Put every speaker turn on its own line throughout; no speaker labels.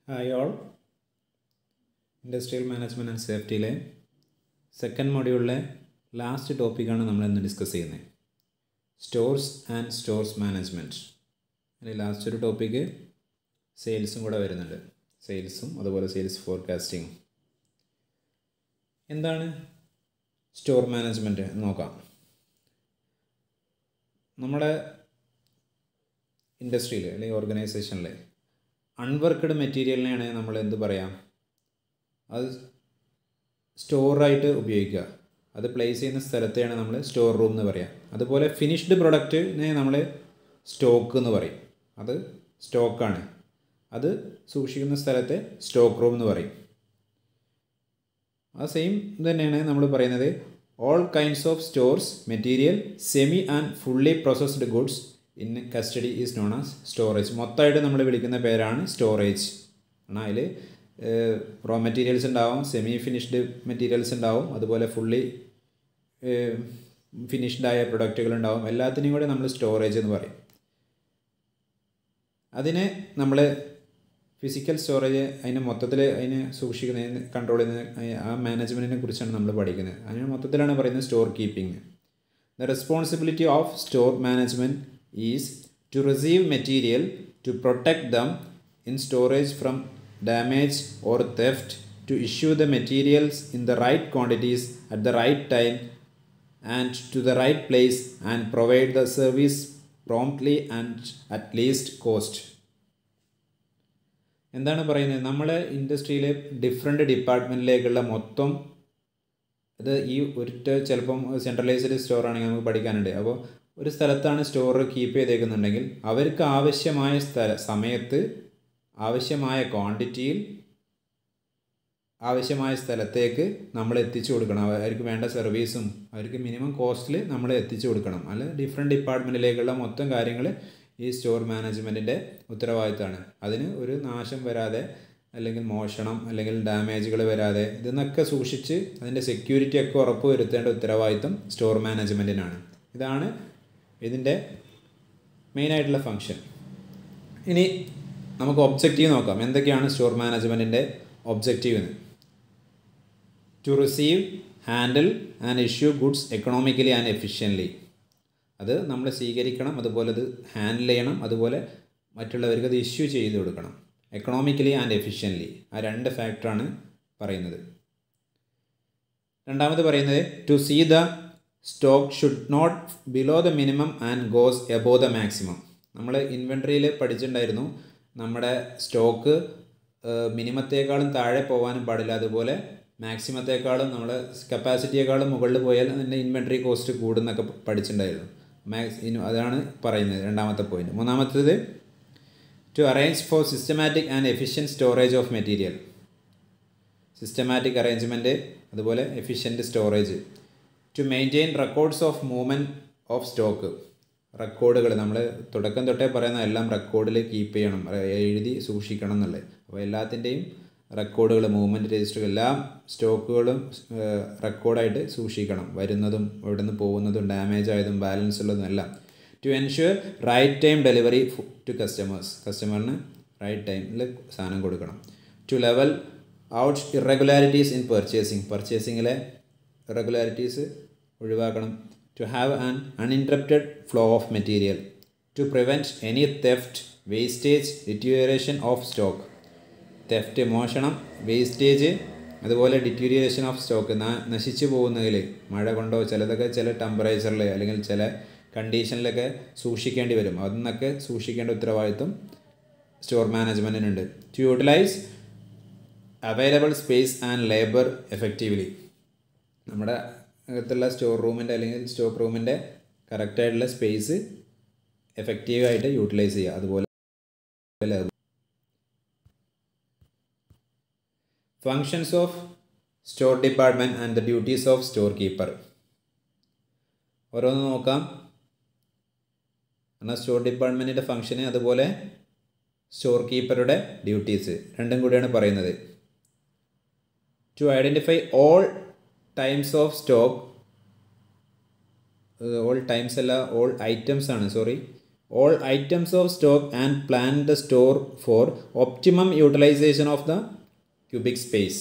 Hi all. Industrial management and സേഫ്റ്റിയിലെ second മൊഡ്യൂളിലെ last ടോപ്പിക്കാണ് നമ്മളിന്ന് ഡിസ്കസ് ചെയ്യുന്നത്. Stores and stores management. അതിൽ ലാസ്റ്റ് ഒരു ടോപ്പിക്ക് സെയിൽസും കൂടെ വരുന്നുണ്ട്. സെയിൽസും അതുപോലെ സെയിൽസ് ഫോർകാസ്റ്റിങ്ങും. എന്താണ് സ്റ്റോർ മാനേജ്മെൻറ്റ് എന്ന് നോക്കാം. നമ്മുടെ ഇൻഡസ്ട്രിയിൽ അല്ലെങ്കിൽ ഓർഗനൈസേഷനിൽ അൺവർക്ക്ഡ് മെറ്റീരിയലിനെയാണ് നമ്മൾ എന്ത് പറയാം, അത് സ്റ്റോറായിട്ട് ഉപയോഗിക്കുക. അത് പ്ലേസ് ചെയ്യുന്ന സ്ഥലത്തെയാണ് നമ്മൾ സ്റ്റോർ റൂം എന്ന് പറയാം. അതുപോലെ ഫിനിഷ്ഡ് പ്രൊഡക്റ്റിനെ നമ്മൾ സ്റ്റോക്ക് എന്ന് പറയും. അത് സ്റ്റോക്കാണ്. അത് സൂക്ഷിക്കുന്ന സ്ഥലത്തെ സ്റ്റോക്ക് റൂം എന്ന് പറയും. ആ സെയിം തന്നെയാണ് നമ്മൾ പറയുന്നത്. All kinds of stores material semi and fully processed goods in custody is known as storage. മൊത്തമായിട്ട് നമ്മൾ വിളിക്കുന്ന പേരാണ് സ്റ്റോറേജ്. എന്നാൽ അതിൽ റോ മെറ്റീരിയൽസ് ഉണ്ടാവും, സെമി ഫിനിഷ്ഡ് മെറ്റീരിയൽസ് ഉണ്ടാവും, അതുപോലെ ഫുള്ളി ഫിനിഷ്ഡായ പ്രൊഡക്റ്റുകൾ ഉണ്ടാവും. എല്ലാത്തിനെയും കൂടെ നമ്മൾ സ്റ്റോറേജ് എന്ന് പറയും. അതിനെ നമ്മൾ ഫിസിക്കൽ സ്റ്റോറേജ്, അതിന് മൊത്തത്തിൽ അതിനെ സൂക്ഷിക്കുന്നതിന് കൺട്രോൾ ചെയ്യുന്ന ആ മാനേജ്മെൻറ്റിനെ കുറിച്ചാണ് നമ്മൾ പഠിക്കുന്നത്. അതിന് മൊത്തത്തിലാണ് പറയുന്നത് store keeping. The responsibility of store management is to receive material, to protect them in storage from damage or theft, to issue the materials in the right quantities at the right time and to the right place, and provide the service promptly and at least cost. എന്താണ് പറയുന്നത്? നമ്മളെ ഇൻഡസ്ട്രിയിലെ different ഡിപ്പാർട്ട്മെൻറ്റിലേക്കുള്ള മൊത്തം ഇത് ഈ ഒരിട്ട് ചിലപ്പം centralised സ്റ്റോറാണെങ്കിൽ നമുക്ക് പഠിക്കാനുണ്ട്. അപ്പോൾ ഒരു സ്ഥലത്താണ് സ്റ്റോർ കീപ്പ് ചെയ്തേക്കുന്നുണ്ടെങ്കിൽ അവർക്ക് ആവശ്യമായ സമയത്ത് ആവശ്യമായ ക്വാണ്ടിറ്റിയിൽ ആവശ്യമായ സ്ഥലത്തേക്ക് നമ്മൾ എത്തിച്ചു കൊടുക്കണം. അവർക്ക് വേണ്ട സർവീസും അവർക്ക് മിനിമം കോസ്റ്റിൽ നമ്മൾ എത്തിച്ചു കൊടുക്കണം. അല്ല ഡിഫറെൻറ്റ് ഡിപ്പാർട്ട്മെൻറ്റിലേക്കുള്ള മൊത്തം കാര്യങ്ങൾ ഈ സ്റ്റോർ മാനേജ്മെൻറ്റിൻ്റെ ഉത്തരവാദിത്തമാണ്. അതിന് ഒരു നാശം വരാതെ അല്ലെങ്കിൽ മോഷണം അല്ലെങ്കിൽ ഡാമേജുകൾ വരാതെ ഇതെന്നൊക്കെ സൂക്ഷിച്ച് അതിൻ്റെ സെക്യൂരിറ്റി ഒക്കെ ഉറപ്പ് വരുത്തേണ്ട ഉത്തരവാദിത്തം സ്റ്റോർ മാനേജ്മെൻറ്റിനാണ്. ഇതാണ് ഇതിൻ്റെ മെയിനായിട്ടുള്ള ഫങ്ഷൻ. ഇനി നമുക്ക് ഒബ്ജക്റ്റീവ് നോക്കാം. എന്തൊക്കെയാണ് സ്റ്റോർ മാനേജ്മെൻറ്റിൻ്റെ ഒബ്ജക്റ്റീവ് എന്ന്? To receive, handle and issue goods economically and efficiently. അത് നമ്മൾ സ്വീകരിക്കണം, അതുപോലെ അത് ഹാൻഡിൽ ചെയ്യണം, അതുപോലെ മറ്റുള്ളവർക്ക് അത് ഇഷ്യൂ ചെയ്ത് കൊടുക്കണം. എക്കണോമിക്കലി ആൻഡ് എഫിഷ്യൻ്റ്ലി, ആ രണ്ട് ഫാക്ടറാണ് പറയുന്നത്. രണ്ടാമത് പറയുന്നത് to see the stock should not below the minimum and goes above the maximum. നമ്മൾ ഇൻവെൻട്രിയിൽ പഠിച്ചിട്ടുണ്ടായിരുന്നു, നമ്മുടെ സ്റ്റോക്ക് മിനിമത്തേക്കാളും താഴെ പോകാനും പാടില്ല, അതുപോലെ മാക്സിമത്തേക്കാളും നമ്മൾ കപ്പാസിറ്റിയേക്കാളും മുകളിൽ പോയാൽ അതിൻ്റെ ഇൻവെൻട്രി കോസ്റ്റ് കൂടുന്നൊക്കെ പഠിച്ചിട്ടുണ്ടായിരുന്നു. അതാണ് പറയുന്നത് രണ്ടാമത്തെ പോയിൻറ്റ്. മൂന്നാമത്തേത് to arrange for systematic and efficient storage of material. Systematic arrangement, അതുപോലെ efficient storage. To maintain records of movement of stock. റെക്കോർഡുകൾ നമ്മൾ തുടക്കം തൊട്ടേ പറയുന്ന എല്ലാം റെക്കോർഡിൽ കീപ്പ് ചെയ്യണം, എഴുതി സൂക്ഷിക്കണം എന്നുള്ളത്. അപ്പോൾ എല്ലാത്തിൻ്റെയും റെക്കോർഡുകൾ, മൂവ്മെൻറ്റ് രജിസ്റ്റർ, എല്ലാ സ്റ്റോക്കുകളും റെക്കോർഡായിട്ട് സൂക്ഷിക്കണം. വരുന്നതും ഇവിടെ നിന്ന് പോകുന്നതും ഡാമേജ് ആയതും ബാലൻസ് ഉള്ളതും എല്ലാം. To ensure right time delivery to customers. കസ്റ്റമറിന് റൈറ്റ് ടൈമിൽ സാധനം കൊടുക്കണം. To level out irregularities in purchasing. പർച്ചേസിങ്ങിലെ ഇറഗുലാരിറ്റീസ് ഒഴിവാക്കണം. To have an uninterrupted flow of material. To prevent any theft, wastage, deterioration of stock. Theft, മോഷണം, wastage, അതുപോലെ deterioration of stock, നശിച്ചു പോകുന്നതിൽ മഴ കൊണ്ടോ ചിലതൊക്കെ ചില ടെമ്പറേച്ചറിൽ അല്ലെങ്കിൽ ചില കണ്ടീഷനിലൊക്കെ സൂക്ഷിക്കേണ്ടി വരും. അതിന്നൊക്കെ സൂക്ഷിക്കേണ്ട ഉത്തരവാദിത്വം സ്റ്റോർ മാനേജ്മെൻറ്റിനുണ്ട്. To utilise available space and labour effectively. നമ്മുടെ അകത്തുള്ള സ്റ്റോർ റൂമിൻ്റെ അല്ലെങ്കിൽ സ്റ്റോക്ക് റൂമിൻ്റെ കറക്റ്റായിട്ടുള്ള സ്പേസ് എഫക്റ്റീവായിട്ട് യൂട്ടിലൈസ് ചെയ്യുക. അതുപോലെ functions of store department and the duties of store keeper. ഓരോന്ന് നോക്കാം. എന്നാൽ സ്റ്റോർ ഡിപ്പാർട്ട്മെൻറ്റിൻ്റെ ഫങ്ഷന്, അതുപോലെ സ്റ്റോർ കീപ്പറുടെ ഡ്യൂട്ടീസ് രണ്ടും കൂടിയാണ് പറയുന്നത്. To identify all times of stock. All times അല്ല, ഓൾ ഐറ്റംസ് ആണ്, sorry. all items of stock and plan the store for optimum utilization of the cubic space.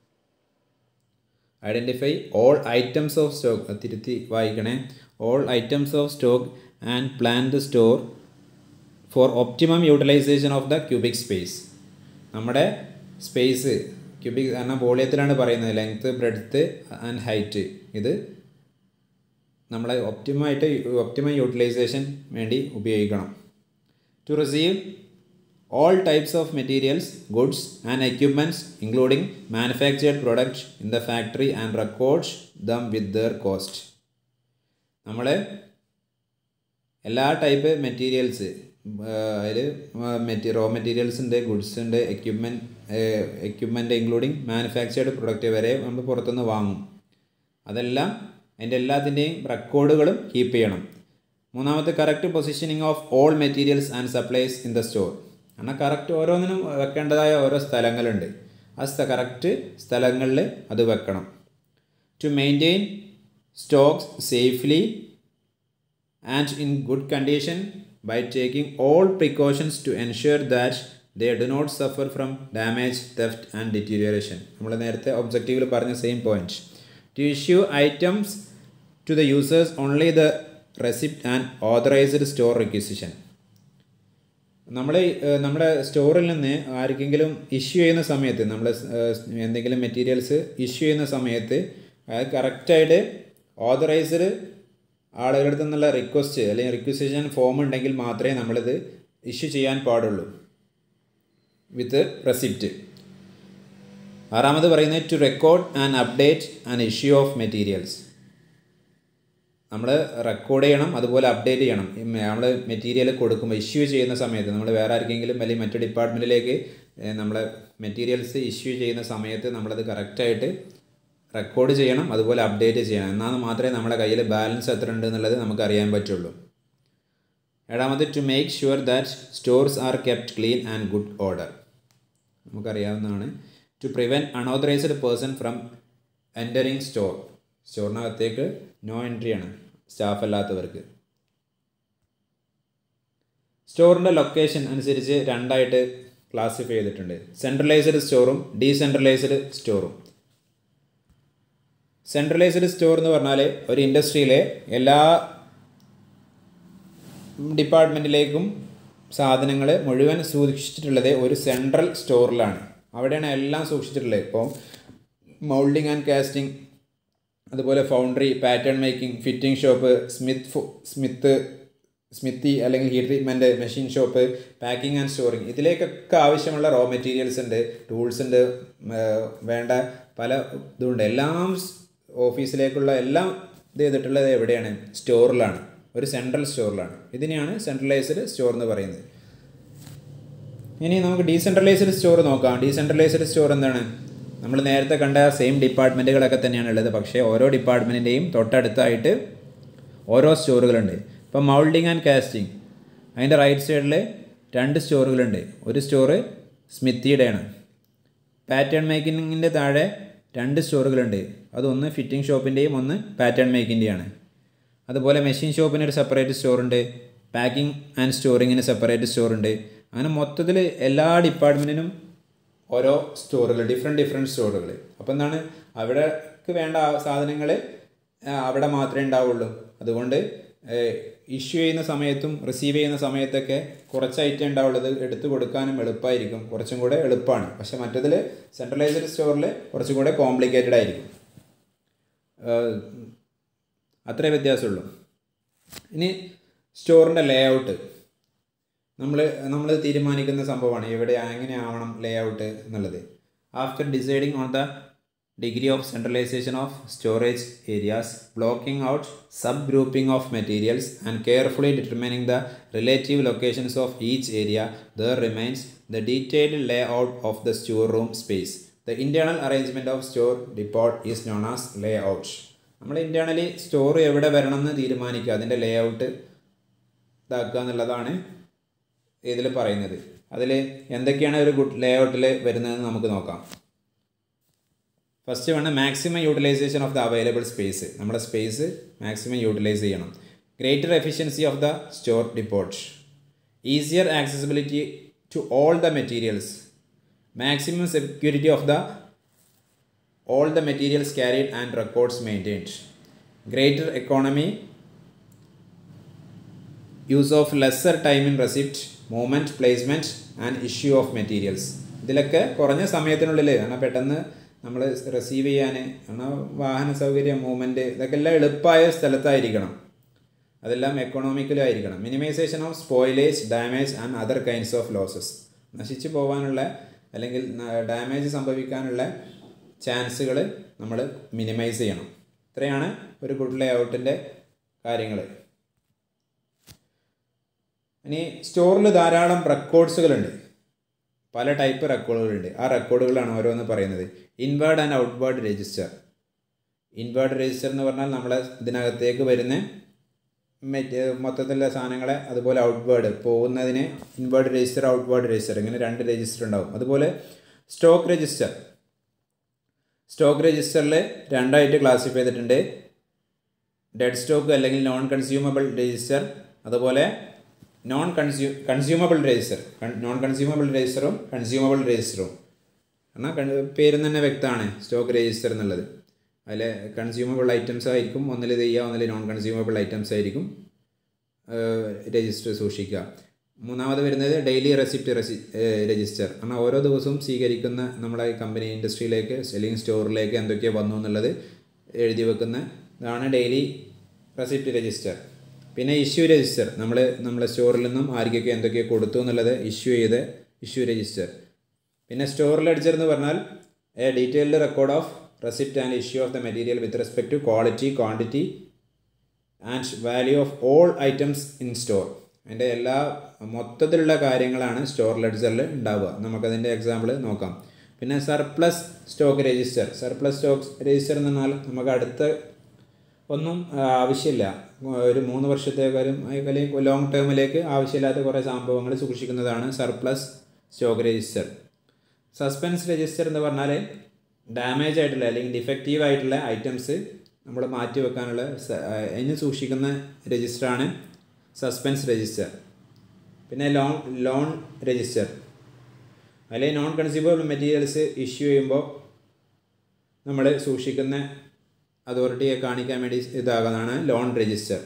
Identify all items of stock. തിരുത്തി വായിക്കണേ. All items of stock and plan the store for optimum utilization of the cubic space. നമ്മുടെ space cubic കാരണം വോളിയത്തിലാണ് പറയുന്നത്. Length, breadth and height. ഇത് നമ്മളെ optimum utilisation വേണ്ടി ഉപയോഗിക്കണം. To receive all types of materials, goods and equipments including manufactured products in the factory and records them with their cost. നമ്മൾ എല്ലാ ടൈപ്പ് മെറ്റീരിയൽസ് അതിൽ റോ മെറ്റീരിയൽസ് ഉണ്ട്, goods ഉണ്ട്, equipment including manufactured product വരെ നമ്മൾ പുറത്തുനിന്ന് വാങ്ങും. അതെല്ലാം അതിൻ്റെ എല്ലാത്തിൻ്റെയും റെക്കോർഡുകളും കീപ്പ് ചെയ്യണം. മൂന്നാമത്തെ correct positioning of all materials and supplies in the store. കാരണം കറക്റ്റ് ഓരോന്നിനും വെക്കേണ്ടതായ ഓരോ സ്ഥലങ്ങളുണ്ട്. ആ കറക്റ്റ് സ്ഥലങ്ങളിൽ അത് വെക്കണം. To maintain stocks safely and in good condition by taking all precautions to ensure that they do not suffer from damage, theft and deterioration. നമ്മൾ നേരത്തെ ഒബ്ജക്റ്റീവിൽ പറഞ്ഞ same point. To issue items to the users only the receipt and authorised store requisition. നമ്മുടെ സ്റ്റോറിൽ നിന്ന് ആർക്കെങ്കിലും issue ചെയ്യുന്ന സമയത്ത്, നമ്മൾ എന്തെങ്കിലും മെറ്റീരിയൽസ് ഇഷ്യൂ ചെയ്യുന്ന സമയത്ത് അത് കറക്റ്റായിട്ട് ഓതറൈസ്ഡ് ആളുകളുടെ അടുത്ത് നിന്നുള്ള റിക്വസ്റ്റ് അല്ലെങ്കിൽ റിക്വസിഷൻ ഫോം ഉണ്ടെങ്കിൽ മാത്രമേ നമ്മളിത് ഇഷ്യൂ ചെയ്യാൻ പാടുള്ളൂ വിത്ത് റെസിപ്റ്റ്. ആറാമത് പറയുന്നത് to record and update and issue of materials. നമ്മൾ റെക്കോർഡ് ചെയ്യണം, അതുപോലെ അപ്ഡേറ്റ് ചെയ്യണം. നമ്മൾ മെറ്റീരിയൽ കൊടുക്കുമ്പോൾ ഇഷ്യൂ ചെയ്യുന്ന സമയത്ത് നമ്മൾ വേറെ ആർക്കെങ്കിലും അല്ലെങ്കിൽ മറ്റു ഡിപ്പാർട്ട്മെൻറ്റിലേക്ക് നമ്മൾ മെറ്റീരിയൽസ് ഇഷ്യൂ ചെയ്യുന്ന സമയത്ത് നമ്മളത് കറക്റ്റായിട്ട് റെക്കോർഡ് ചെയ്യണം, അതുപോലെ അപ്ഡേറ്റ് ചെയ്യണം. എന്നാൽ മാത്രമേ നമ്മുടെ കയ്യിൽ ബാലൻസ് എത്ര ഉണ്ട് എന്നുള്ളത് നമുക്ക് അറിയാൻ പറ്റുള്ളൂ. ഏഴാമത് to make sure that stores are kept clean and good order. നമുക്കറിയാവുന്നതാണ്. To prevent unauthorised person from entering store. സ്റ്റോറിനകത്തേക്ക് നോ എൻട്രി ആണ് സ്റ്റാഫ് അല്ലാത്തവർക്ക്. സ്റ്റോറിൻ്റെ ലൊക്കേഷൻ അനുസരിച്ച് രണ്ടായിട്ട് ക്ലാസിഫൈ ചെയ്തിട്ടുണ്ട്. സെൻട്രലൈസ്ഡ് സ്റ്റോറും ഡീസെൻട്രലൈസ്ഡ് സ്റ്റോറും. സെൻട്രലൈസ്ഡ് സ്റ്റോർ എന്ന് പറഞ്ഞാൽ ഒരു ഇൻഡസ്ട്രിയിലെ എല്ലാ ഡിപ്പാർട്ട്മെൻറ്റിലേക്കും സാധനങ്ങൾ മുഴുവൻ സൂക്ഷിച്ചിട്ടുള്ളത് ഒരു സെൻട്രൽ സ്റ്റോറിലാണ്. അവിടെയാണ് എല്ലാം സൂക്ഷിച്ചിട്ടുള്ളത്. ഇപ്പോൾ മൗൾഡിങ് ആൻഡ് കാസ്റ്റിംഗ്, അതുപോലെ foundry, pattern making, fitting shop, smithy അല്ലെങ്കിൽ heat treatment, machine shop, packing and storing, ഇതിലേക്കൊക്കെ ആവശ്യമുള്ള റോ മെറ്റീരിയൽസ് ഉണ്ട്, ടൂൾസ് ഉണ്ട്, വേണ്ട പല ഇതുണ്ട്. എല്ലാം ഓഫീസിലേക്കുള്ള എല്ലാം ഇത് ചെയ്തിട്ടുള്ളത് എവിടെയാണ്? സ്റ്റോറിലാണ്, ഒരു സെൻട്രൽ സ്റ്റോറിലാണ്. ഇതിനെയാണ് സെൻട്രലൈസ്ഡ് സ്റ്റോർ എന്ന് പറയുന്നത്. ഇനി നമുക്ക് ഡീസെൻട്രലൈസ്ഡ് സ്റ്റോർ നോക്കാം. ഡീസെൻട്രലൈസ്ഡ് സ്റ്റോർ എന്താണ്? നമ്മൾ നേരത്തെ കണ്ട സെയിം ഡിപ്പാർട്ട്മെൻറ്റുകളൊക്കെ തന്നെയാണ് ഉള്ളത്, പക്ഷേ ഓരോ ഡിപ്പാർട്ട്മെൻറ്റിൻ്റെയും തൊട്ടടുത്തായിട്ട് ഓരോ സ്റ്റോറുകളുണ്ട്. ഇപ്പോൾ മൗൾഡിങ് ആൻഡ് കാസ്റ്റിംഗ്, അതിൻ്റെ റൈറ്റ് സൈഡിൽ 2 സ്റ്റോറുകളുണ്ട്. ഒരു സ്റ്റോറ് സ്മിത്തിയുടെയാണ്. പാറ്റേൺ മേക്കിങ്ങിൻ്റെ താഴെ 2 സ്റ്റോറുകളുണ്ട്. അതൊന്ന് ഫിറ്റിംഗ് ഷോപ്പിൻ്റെയും ഒന്ന് പാറ്റേൺ മേക്കിൻ്റെയാണ്. അതുപോലെ മെഷീൻ ഷോപ്പിന് ഒരു സെപ്പറേറ്റ് സ്റ്റോറുണ്ട്, പാക്കിംഗ് ആൻഡ് സ്റ്റോറിങ്ങിന് സെപ്പറേറ്റ് സ്റ്റോറുണ്ട്. അങ്ങനെ മൊത്തത്തിൽ എല്ലാ ഡിപ്പാർട്ട്മെൻറ്റിനും ഓരോ സ്റ്റോറുകൾ, ഡിഫറെൻറ്റ് സ്റ്റോറുകൾ. അപ്പോൾ എന്താണ്, അവിടേക്ക് വേണ്ട സാധനങ്ങൾ അവിടെ മാത്രമേ ഉണ്ടാവുള്ളൂ. അതുകൊണ്ട് ഇഷ്യൂ ചെയ്യുന്ന സമയത്തും റിസീവ് ചെയ്യുന്ന സമയത്തൊക്കെ കുറച്ച് ഐറ്റം ഉണ്ടാവുള്ളത് എടുത്തു കൊടുക്കാനും എളുപ്പമായിരിക്കും, കുറച്ചും കൂടെ എളുപ്പമാണ്. പക്ഷേ മറ്റതിൽ സെൻട്രലൈസ്ഡ് സ്റ്റോറിൽ കുറച്ചും കൂടെ കോംപ്ലിക്കേറ്റഡ് ആയിരിക്കും. അത്രേ വ്യത്യാസമുള്ളൂ. ഇനി സ്റ്റോറിൻ്റെ ലേ ഔട്ട് നമ്മൾ തീരുമാനിക്കുന്ന സംഭവമാണ്, എവിടെ എങ്ങനെ ആവണം ലേ ഔട്ട് എന്നുള്ളത്. After deciding on the degree of centralisation of storage areas, blocking out, sub grouping of materials and carefully determining the relative locations of each area, there remains the detailed lay out of the store room space. The internal arrangement of store depot is known as lay out. നമ്മൾ internally store എവിടെ വരണമെന്ന് തീരുമാനിക്കുക, അതിൻ്റെ ലേ out ഇതാക്കുക എന്നുള്ളതാണ് ഇതിൽ പറയുന്നത്. അതിൽ എന്തൊക്കെയാണ് ഒരു ഗുഡ് ലേ ഔട്ടിൽ വരുന്നതെന്ന് നമുക്ക് നോക്കാം. First one maximum utilisation of the available space. നമ്മുടെ സ്പേസ് മാക്സിമം യൂട്ടിലൈസ് ചെയ്യണം. Greater efficiency of the store depot. easier accessibility to all the materials, maximum security of the all the materials carried and records maintained, greater economy, use of lesser time in receipt, movement, placement and issue of materials. ഇതിലൊക്കെ കുറഞ്ഞ സമയത്തിനുള്ളിൽ കാരണം പെട്ടെന്ന് നമ്മൾ receive ചെയ്യാൻ കാരണം വാഹന സൗകര്യം, മൂവ്മെൻറ്റ് ഇതൊക്കെ എല്ലാം എളുപ്പമായ സ്ഥലത്തായിരിക്കണം, അതെല്ലാം എക്കണോമിക്കലായിരിക്കണം. Minimisation of spoilage, damage and other kinds of losses, നശിച്ചു പോകാനുള്ള അല്ലെങ്കിൽ ഡാമേജ് സംഭവിക്കാനുള്ള ചാൻസുകൾ നമ്മൾ മിനിമൈസ് ചെയ്യണം. ഇത്രയാണ് ഒരു ഗുഡ് ലേ ഔട്ടിൻ്റെ കാര്യങ്ങൾ. ഇനി സ്റ്റോറിൽ ധാരാളം റെക്കോർഡ്സുകളുണ്ട്, പല ടൈപ്പ് റെക്കോർഡുകളുണ്ട്. ആ റെക്കോർഡുകളാണ് ഓരോന്ന് പറയുന്നത്. Inward and outward register. Inward register എന്ന് പറഞ്ഞാൽ നമ്മളെ ഇതിനകത്തേക്ക് വരുന്ന മൊത്തത്തിലുള്ള സാധനങ്ങളെ, അതുപോലെ ഔട്ട്വേർഡ് പോകുന്നതിന് ഇൻവേർഡ് രജിസ്റ്റർ, ഔട്ട്വേർഡ് രജിസ്റ്റർ, ഇങ്ങനെ രണ്ട് രജിസ്റ്റർ ഉണ്ടാവും. അതുപോലെ സ്റ്റോക്ക് രജിസ്റ്റർ. സ്റ്റോക്ക് രജിസ്റ്ററിൽ രണ്ടായിട്ട് ക്ലാസിഫൈ ചെയ്തിട്ടുണ്ട്. ഡെഡ് സ്റ്റോക്ക് അല്ലെങ്കിൽ നോൺ കൺസ്യൂമബിൾ രജിസ്റ്റർ, അതുപോലെ കൺസ്യൂമബിൾ രജിസ്റ്റർ. നോൺ കൺസ്യൂമബിൾ രജിസ്റ്ററും കൺസ്യൂമബിൾ രജിസ്റ്ററും എന്നാൽ പേര് തന്നെ വ്യക്തമാണ് സ്റ്റോക്ക് രജിസ്റ്റർ എന്നുള്ളത്. അതിൽ കൺസ്യൂമബിൾ ഐറ്റംസ് ആയിരിക്കും ഒന്നിൽ ഇത് ചെയ്യുക, ഒന്നിൽ നോൺ കൺസ്യൂമബിൾ ഐറ്റംസ് ആയിരിക്കും രജിസ്റ്റർ സൂക്ഷിക്കുക. മൂന്നാമത് വരുന്നത് ഡെയിലി റെസിപ്റ്റ് രജിസ്റ്റർ. കാരണം ഓരോ ദിവസവും സ്വീകരിക്കുന്ന നമ്മളെ കമ്പനി ഇൻഡസ്ട്രിയിലേക്ക് അല്ലെങ്കിൽ സ്റ്റോറിലേക്ക് എന്തൊക്കെ വന്നു എന്നുള്ളത് എഴുതി വെക്കുന്ന ഇതാണ് ഡെയിലി റെസിപ്റ്റ് രജിസ്റ്റർ. പിന്നെ ഇഷ്യൂ രജിസ്റ്റർ, നമ്മളെ സ്റ്റോറിൽ നിന്നും ആർക്കൊക്കെ എന്തൊക്കെ കൊടുത്തു എന്നുള്ളത് ഇഷ്യൂ രജിസ്റ്റർ. പിന്നെ സ്റ്റോർ ലെഡ്ജർ എന്ന് പറഞ്ഞാൽ a detailed record of receipt and issue of the material with respect to quality, quantity and value of all items in store. അതിൻ്റെ എല്ലാ മൊത്തത്തിലുള്ള കാര്യങ്ങളാണ് സ്റ്റോർ ലെഡ്ജറിൽ ഉണ്ടാവുക. നമുക്കതിൻ്റെ എക്സാമ്പിൾ നോക്കാം. പിന്നെ surplus stock register. Surplus stock register എന്ന് പറഞ്ഞാൽ നമുക്ക് അടുത്ത ഒന്നും ആവശ്യമില്ല, ഒരു 3 വർഷത്തേക്കാളും അല്ലെങ്കിൽ ലോങ് ടേമിലേക്ക് ആവശ്യമില്ലാത്ത കുറേ സംഭവങ്ങൾ സൂക്ഷിക്കുന്നതാണ് surplus stock register. Suspense register എന്ന് പറഞ്ഞാൽ ഡാമേജ് ആയിട്ടുള്ള അല്ലെങ്കിൽ ഡിഫക്റ്റീവ് ആയിട്ടുള്ള ഐറ്റംസ് നമ്മൾ മാറ്റി വെക്കാനുള്ള അതിന് സൂക്ഷിക്കുന്ന രജിസ്റ്ററാണ് സസ്പെൻസ് രജിസ്റ്റർ. പിന്നെ ലോൺ രജിസ്റ്റർ, അതിൽ നോൺ കൺസ്യൂമബിൾ മെറ്റീരിയൽസ് ഇഷ്യൂ ചെയ്യുമ്പോൾ നമ്മൾ സൂക്ഷിക്കുന്ന അതോറിറ്റിയെ കാണിക്കാൻ വേണ്ടി ഇതാകുന്നതാണ് ലോൺ രജിസ്റ്റർ.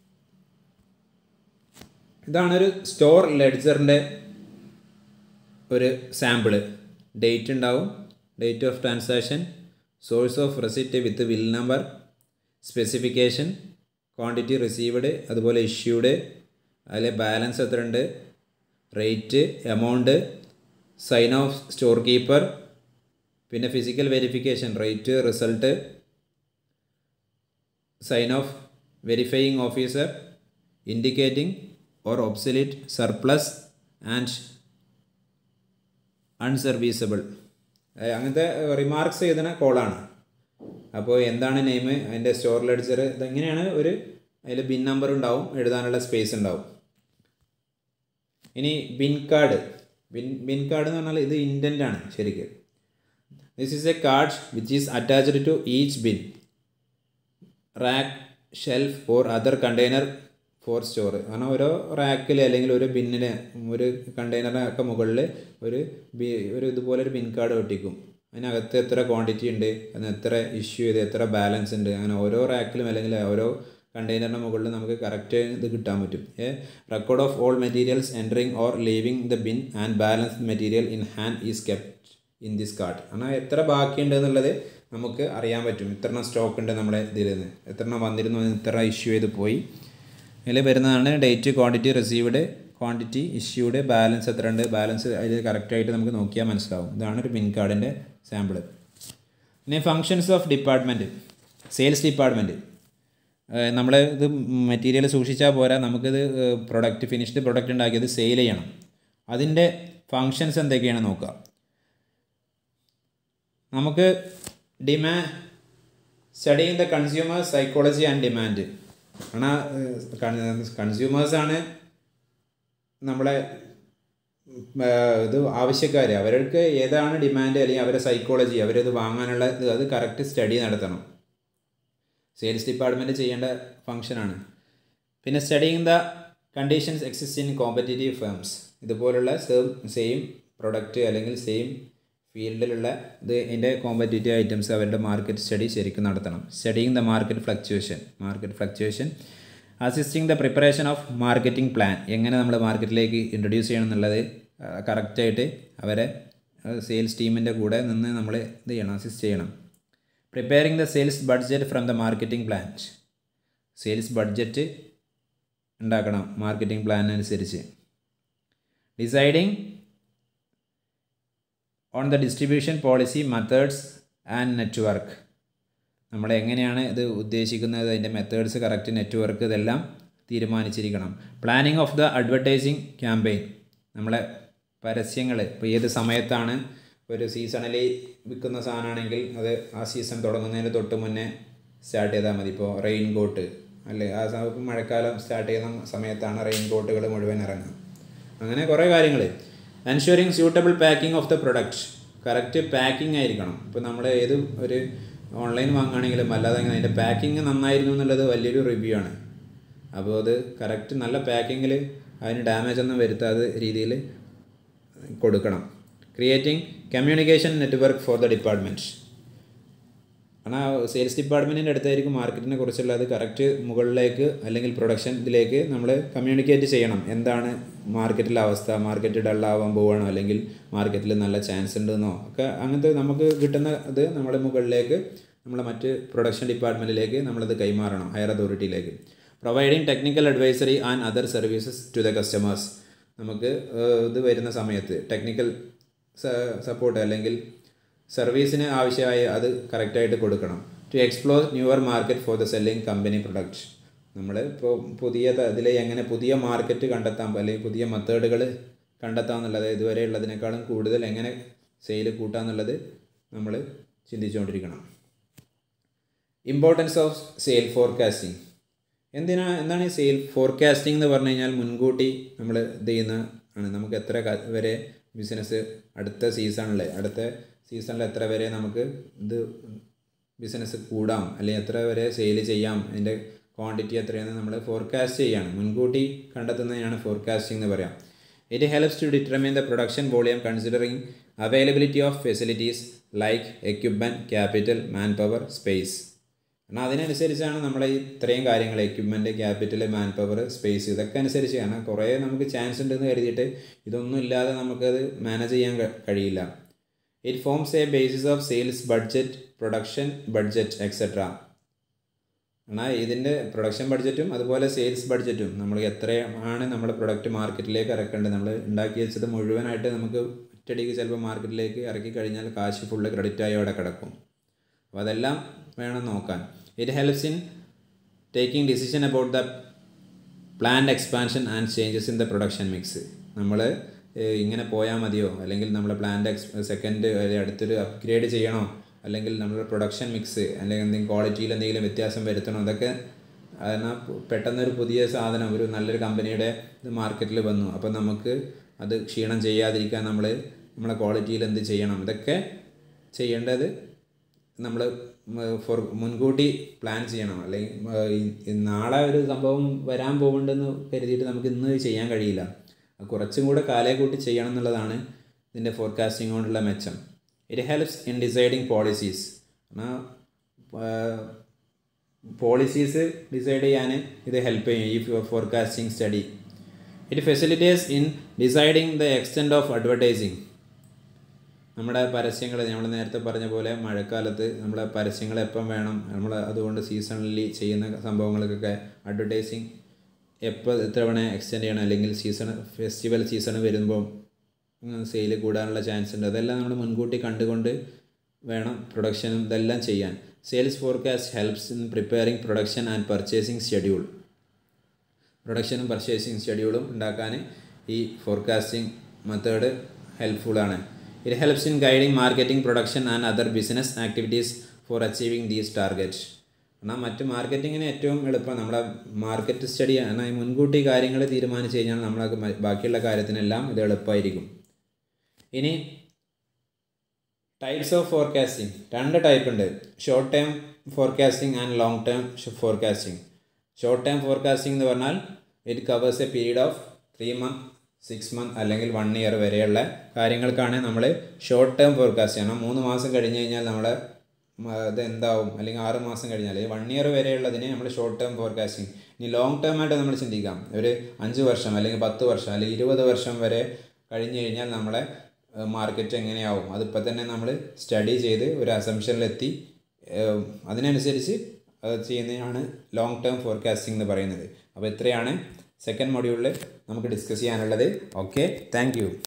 ഇതാണൊരു സ്റ്റോർ ലെഡ്ജറിൻ്റെ ഒരു സാമ്പിള്. ഡേറ്റ് ഉണ്ടാവും, date of transaction, source of receipt with bill number, specification, quantity received, അതുപോലെ ഇഷ്യൂഡ്, അതിലെ ബാലൻസ് എത്ര ഉണ്ട്, rate, amount, sign of store keeper, പിന്നെ physical verification, rate, result, sign of verifying officer, indicating or obsolete, surplus and അൺസർവീസബിൾ. അങ്ങനത്തെ remarks എഴുതുന്ന കോളാണ്. അപ്പോൾ എന്താണ് name, അതിൻ്റെ സ്റ്റോർ ലെഡ്ജർ, ഇതെങ്ങനെയാണ് അതിൽ ബിൻ നമ്പർ ഉണ്ടാവും, എഴുതാനുള്ള സ്പേസ് ഉണ്ടാവും. ഇനി ബിൻ കാർഡ് എന്ന് പറഞ്ഞാൽ ഇത് ഇൻഡൻ്റ് ആണ് ശരിക്കും. This is a card which is attached to each bin, rack, shelf or other container for store. കാരണം ഓരോ റാക്കിൽ അല്ലെങ്കിൽ ഒരു ബിന്നിന് ഒരു കണ്ടെയ്നറിനൊക്കെ മുകളിൽ ഒരു ഇതുപോലൊരു ബിൻ കാർഡ് ഒട്ടിക്കും. അതിനകത്ത് എത്ര ക്വാണ്ടിറ്റി ഉണ്ട്, അതിന് എത്ര ഇഷ്യൂ ചെയ്ത് എത്ര ബാലൻസ് ഉണ്ട്, അങ്ങനെ ഓരോ റാക്കിലും അല്ലെങ്കിൽ ഓരോ കണ്ടെയ്നറിൻ്റെ മുകളിൽ നമുക്ക് കറക്റ്റ് ഇത് കിട്ടാൻ പറ്റും. Record of all materials entering or leaving the bin and balance material in hand is kept in this card. കാരണം എത്ര ബാക്കിയുണ്ട് എന്നുള്ളത് നമുക്ക് അറിയാൻ പറ്റും. ഇത്ര സ്റ്റോക്ക് ഉണ്ട് നമ്മുടെ ഇതിൽ നിന്ന്, എത്ര വന്നിരുന്നു, ഇത്ര ഇഷ്യൂ ചെയ്ത് പോയി. അതിൽ വരുന്നതാണ് date, quantity received, quantity issued, balance എത്ര ഉണ്ട്, ബാലൻസ് അതിൽ കറക്റ്റായിട്ട് നമുക്ക് നോക്കിയാൽ മനസ്സിലാവും. ഇതാണ് ഒരു പിൻ കാർഡിൻ്റെ സാമ്പിൾ. പിന്നെ functions of department. Sales department, നമ്മൾ ഇത് മെറ്റീരിയൽ സൂക്ഷിച്ചാൽ പോരാ, നമുക്കിത് ഫിനിഷ്ഡ് പ്രൊഡക്റ്റ് ഉണ്ടാക്കിയത് സെയിൽ ചെയ്യണം. അതിൻ്റെ ഫങ്ഷൻസ് എന്തൊക്കെയാണ് നോക്കുക. നമുക്ക് studying the consumer psychology and demand. കാരണം കൺസ്യൂമേഴ്സാണ് നമ്മളെ ഇത് ആവശ്യക്കാർ. അവർക്ക് ഏതാണ് ഡിമാൻഡ് അല്ലെങ്കിൽ അവരുടെ സൈക്കോളജി, അവരത് വാങ്ങാനുള്ള അത് കറക്റ്റ് സ്റ്റഡി നടത്തണം. സെയിൽസ് ഡിപ്പാർട്ട്മെൻറ്റ് ചെയ്യേണ്ട ഫങ്ഷനാണ്. പിന്നെ studying the conditions exist in competitive firms. ഇതുപോലുള്ള സെയിം പ്രൊഡക്റ്റ് അല്ലെങ്കിൽ സെയിം ഫീൽഡിലുള്ള ഇതിൻ്റെ കോമ്പറ്റീറ്റീവ് ഐറ്റംസ് അവരുടെ മാർക്കറ്റ് സ്റ്റഡി ശരിക്കും നടത്തണം. Studying the market fluctuation assisting the preparation of marketing plan. എങ്ങനെ നമ്മൾ മാർക്കറ്റിലേക്ക് ഇൻട്രൊഡ്യൂസ് ചെയ്യണം എന്നുള്ളത് കറക്റ്റായിട്ട് അവരെ സെയിൽസ് ടീമിൻ്റെ കൂടെ നിന്ന് നമ്മൾ ഇത് ചെയ്യണം, അസിസ്റ്റ് ചെയ്യണം. Preparing the sales budget from the marketing plan. Sales budget ഉണ്ടാക്കണം മാർക്കറ്റിംഗ് പ്ലാൻ അനുസരിച്ച്. Deciding on the distribution policy methods and network. നമ്മൾ എങ്ങനെയാണ് ഇത് ഉദ്ദേശിക്കുന്നത്, അതിൻ്റെ മെത്തേഡ്സ് കറക്റ്റ്, നെറ്റ്വർക്ക് ഇതെല്ലാം തീരുമാനിച്ചിരിക്കണം. Planning of the advertising campaign. നമ്മളെ പരസ്യങ്ങൾ ഇപ്പോൾ ഏത് സമയത്താണ്, ഒരു സീസണലി വിൽക്കുന്ന സാധനമാണെങ്കിൽ അത് ആ സീസൺ തുടങ്ങുന്നതിന് തൊട്ട് മുന്നേ സ്റ്റാർട്ട് ചെയ്താൽ മതി. ഇപ്പോൾ റെയിൻ കോട്ട് അല്ലേ, ആ മഴക്കാലം സ്റ്റാർട്ട് ചെയ്യുന്ന സമയത്താണ് റെയിൻ കോട്ടുകൾ മുഴുവൻ ഇറങ്ങുക. അങ്ങനെ കുറേ കാര്യങ്ങൾ. Ensuring suitable packing of the product. Correct packing ആയിരിക്കണം. ഇപ്പോൾ നമ്മൾ ഏത് ഒരു ഓൺലൈൻ വാങ്ങുകയാണെങ്കിലും അല്ലാതെ അതിൻ്റെ പാക്കിംഗ് നന്നായിരുന്നു എന്നുള്ളത് വലിയൊരു റിവ്യൂ ആണ്. അപ്പോൾ അത് കറക്റ്റ് നല്ല പാക്കിങ്ങിൽ അതിന് ഡാമേജ് ഒന്നും വരുത്താത്ത രീതിയിൽ കൊടുക്കണം. Creating communication network for the department. കാരണം സെയിൽസ് ഡിപ്പാർട്ട്മെൻറ്റിൻ്റെ അടുത്തായിരിക്കും മാർക്കറ്റിനെ കുറിച്ചുള്ള അത് കറക്റ്റ് മുകളിലേക്ക് അല്ലെങ്കിൽ പ്രൊഡക്ഷൻ ഇതിലേക്ക് നമ്മൾ കമ്മ്യൂണിക്കേറ്റ് ചെയ്യണം. എന്താണ് മാർക്കറ്റിലെ അവസ്ഥ, മാർക്കറ്റ് ഡള്ളാവാൻ പോവുകയാണോ അല്ലെങ്കിൽ മാർക്കറ്റിൽ നല്ല ചാൻസ് ഉണ്ടെന്നോ ഒക്കെ അങ്ങനത്തെ നമുക്ക് കിട്ടുന്ന ഇത് നമ്മൾ മുകളിലേക്ക് നമ്മൾ മറ്റ് പ്രൊഡക്ഷൻ ഡിപ്പാർട്ട്മെൻറ്റിലേക്ക് നമ്മളത് കൈമാറണം, ഹയർ അതോറിറ്റിയിലേക്ക്. Providing technical advisory and other services to the customers. നമുക്ക് ഇത് വരുന്ന സമയത്ത് ടെക്നിക്കൽ സപ്പോർട്ട് അല്ലെങ്കിൽ സർവീസിന് ആവശ്യമായി അത് കറക്റ്റായിട്ട് കൊടുക്കണം. To explore newer market for the selling company product. നമ്മൾ ഇപ്പോൾ പുതിയ ഇതിൽ എങ്ങനെ പുതിയ മാർക്കറ്റ് കണ്ടെത്താം അല്ലെങ്കിൽ പുതിയ മെത്തേഡുകൾ കണ്ടെത്താം എന്നുള്ളത്, ഇതുവരെ ഉള്ളതിനേക്കാളും കൂടുതൽ എങ്ങനെ സെയിൽ കൂട്ടാം എന്നുള്ളത് നമ്മൾ ചിന്തിച്ചുകൊണ്ടിരിക്കണം. Importance of sale forecasting. എന്താണ് ഈ സെയിൽ ഫോർകാസ്റ്റിംഗ് എന്ന് പറഞ്ഞു കഴിഞ്ഞാൽ മുൻകൂട്ടി നമ്മൾ ഇത് ചെയ്യുന്ന ആണ്. നമുക്ക് എത്ര വരെ ബിസിനസ് അടുത്ത സീസണിൽ എത്ര വരെ നമുക്ക് ഇത് ബിസിനസ് കൂടാം അല്ലെങ്കിൽ എത്ര വരെ സെയിൽ ചെയ്യാം, അതിൻ്റെ ക്വാണ്ടിറ്റി എത്രയെന്ന് നമ്മൾ ഫോർകാസ്റ്റ് ചെയ്യുകയാണ്, മുൻകൂട്ടി കണ്ടെത്തുന്നതിനാണ് ഫോർകാസ്റ്റിംഗ് എന്ന് പറയാം. It helps to determine the production volume considering availability of facilities like equipment, capital, man power, space. കാരണം അതിനനുസരിച്ചാണ് നമ്മൾ ഈ ഇത്രയും കാര്യങ്ങൾ, equipment, capital, man power, space, ഇതൊക്കെ അനുസരിച്ച്. കാരണം കുറേ നമുക്ക് ചാൻസ് ഉണ്ടെന്ന് കരുതിയിട്ട് ഇതൊന്നും ഇല്ലാതെ നമുക്കത് മാനേജ് ചെയ്യാൻ കഴിയില്ല. It forms a basis of sales budget, production budget etcetera. എന്നാൽ ഇതിൻ്റെ പ്രൊഡക്ഷൻ ബഡ്ജറ്റും അതുപോലെ സെയിൽസ് ബഡ്ജറ്റും നമ്മൾ എത്രയാണ് നമ്മുടെ പ്രൊഡക്റ്റ് മാർക്കറ്റിലേക്ക് ഇറക്കേണ്ടത്, നമ്മൾ ഉണ്ടാക്കി വെച്ചത് മുഴുവനായിട്ട് നമുക്ക് ഒറ്റയടിക്ക് ചിലപ്പോൾ മാർക്കറ്റിലേക്ക് ഇറക്കി കഴിഞ്ഞാൽ കാശ് ഫുള്ള് ക്രെഡിറ്റായി അവിടെ കിടക്കും. അപ്പോൾ അതെല്ലാം വേണം നോക്കാൻ. It helps in taking decision about the planned expansion and changes in the production mix. നമ്മൾ ഇങ്ങനെ പോയാൽ മതിയോ, അല്ലെങ്കിൽ നമ്മൾ പ്ലാൻഡ് സെക്കൻഡ് അടുത്തൊരു അപ്ഗ്രേഡ് ചെയ്യണോ, അല്ലെങ്കിൽ നമ്മുടെ പ്രൊഡക്ഷൻ മിക്സ് അല്ലെങ്കിൽ എന്തെങ്കിലും ക്വാളിറ്റിയിൽ എന്തെങ്കിലും വ്യത്യാസം വരുത്തണോ, അതൊക്കെ കാരണം പെട്ടെന്നൊരു പുതിയ സാധനം ഒരു നല്ലൊരു കമ്പനിയുടെ ഇത് മാർക്കറ്റിൽ വന്നു, അപ്പോൾ നമുക്ക് അത് ക്ഷീണം ചെയ്യാതിരിക്കാൻ നമ്മളെ ക്വാളിറ്റിയിൽ എന്ത് ചെയ്യണം, ഇതൊക്കെ ചെയ്യേണ്ടത് നമ്മൾ മുൻകൂട്ടി പ്ലാൻ ചെയ്യണം. അല്ലെങ്കിൽ നാളെ ഒരു സംഭവം വരാൻ പോകുന്നുണ്ടെന്ന് കരുതിയിട്ട് നമുക്ക് ഇന്ന് ചെയ്യാൻ കഴിയില്ല. കുറച്ചും കൂടെ കാലേ കൂട്ടി ചെയ്യണം എന്നുള്ളതാണ് ഇതിൻ്റെ ഫോർകാസ്റ്റിംഗ് കൊണ്ടുള്ള മെച്ചം. It helps in deciding policies. Policies decide ചെയ്യാൻ ഇത് ഹെൽപ്പ് ചെയ്യും ഈ forecasting study. It facilitates in deciding the extent of advertising. നമ്മുടെ പരസ്യങ്ങൾ നമ്മൾ നേരത്തെ പറഞ്ഞ പോലെ മഴക്കാലത്ത് നമ്മളെ പരസ്യങ്ങൾ എപ്പം വേണം, നമ്മൾ അതുകൊണ്ട് സീസണലി ചെയ്യുന്ന സംഭവങ്ങൾക്കൊക്കെ അഡ്വർടൈസിങ് എപ്പോൾ എത്ര വേണേൽ എക്സ്റ്റെൻഡ് ചെയ്യണം, അല്ലെങ്കിൽ ഫെസ്റ്റിവൽ സീസൺ വരുമ്പോൾ സെയിൽ കൂടാനുള്ള ചാൻസ് ഉണ്ട്. അതെല്ലാം നമ്മൾ മുൻകൂട്ടി കണ്ടുകൊണ്ട് വേണം പ്രൊഡക്ഷനും ഇതെല്ലാം ചെയ്യാൻ. Sales forecast helps in preparing production and purchasing schedule. പ്രൊഡക്ഷനും പർച്ചേസിങ് ഷെഡ്യൂളും ഉണ്ടാക്കാൻ ഈ ഫോർകാസ്റ്റിംഗ് മെത്തേഡ് ഹെൽപ്ഫുള്ളാണ്. It helps in guiding marketing, production and other business activities for achieving these target. എന്നാൽ മറ്റ് മാർക്കറ്റിങ്ങിന് ഏറ്റവും എളുപ്പം നമ്മളെ മാർക്കറ്റ് സ്റ്റഡി ആണ്. മുൻകൂട്ടി കാര്യങ്ങൾ തീരുമാനിച്ച് കഴിഞ്ഞാൽ നമ്മളൊക്കെ ബാക്കിയുള്ള കാര്യത്തിനെല്ലാം ഇത് എളുപ്പമായിരിക്കും. ഇനി ടൈപ്സ് ഓഫ് ഫോർകാസ്റ്റിംഗ് 2 ടൈപ്പ് ഉണ്ട്. Short term forecasting and long term forecasting. Short term forecasting എന്ന് പറഞ്ഞാൽ it covers a period of 3 months 6 months അല്ലെങ്കിൽ 1 year വരെയുള്ള കാര്യങ്ങൾക്കാണ് നമ്മൾ ഷോർട്ട് ടേം ഫോർകാസ്റ്റ് ചെയ്യണം. 3 മാസം കഴിഞ്ഞ് കഴിഞ്ഞാൽ നമ്മളെ ഇത് എന്താവും, അല്ലെങ്കിൽ 6 മാസം കഴിഞ്ഞാൽ 1 year വരെയുള്ളതിന് നമ്മൾ ഷോർട്ട് ടേം ഫോർകാസ്റ്റിംഗ്. ഇനി ലോങ് ടേം ആയിട്ട് നമ്മൾ ചിന്തിക്കാം, ഒരു 5 വർഷം അല്ലെങ്കിൽ 10 വർഷം അല്ലെങ്കിൽ 20 വർഷം വരെ കഴിഞ്ഞ് കഴിഞ്ഞാൽ നമ്മളെ മാർക്കറ്റ് എങ്ങനെയാവും, അതിപ്പോൾ തന്നെ നമ്മൾ സ്റ്റഡി ചെയ്ത് ഒരു അസംഷനിലെത്തി അതിനനുസരിച്ച് ചെയ്യുന്നതാണ് ലോങ് ടേം ഫോർകാസ്റ്റിംഗ് എന്ന് പറയുന്നത്. അപ്പോൾ ഇത്രയാണ് സെക്കൻഡ് മൊഡ്യൂളിൽ നമുക്ക് ഡിസ്കസ് ചെയ്യാനുള്ളത്. Okay, thank U.